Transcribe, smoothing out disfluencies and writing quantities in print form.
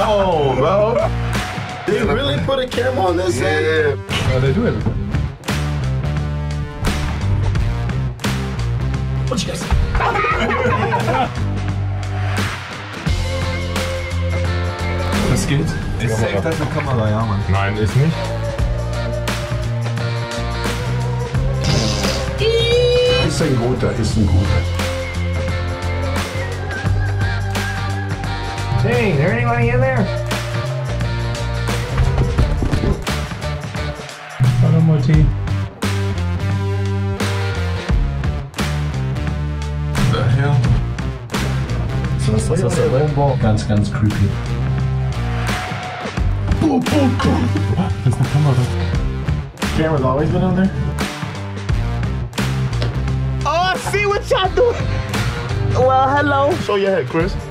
on, bro. They really put a camera on this thing? Yeah. They do everything. What you guys? Das geht. Ist safe, das eine Kamera, ja, Mann. Nein, ist nicht. Ist ein guter, ist ein guter. Hey, is there anybody in there? Hallo Mutti. Daher. Was ist das denn? Ganz, ganz creepy. Das ist eine Kamera. Camera's always been on there? Oh, I see what y'all doing. Well, hello. Show your head, Chris.